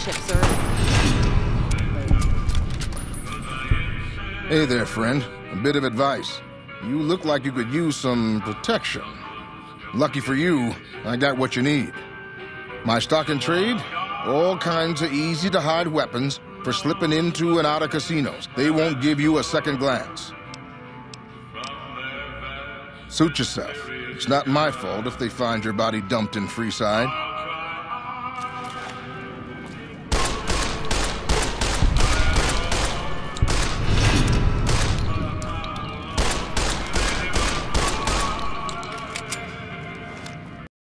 ship, sir. Hey there, friend. A bit of advice. You look like you could use some protection. Lucky for you, I got what you need. My stock and trade? All kinds of easy-to-hide weapons for slipping into and out of casinos. They won't give you a second glance. Suit yourself. It's not my fault if they find your body dumped in Freeside.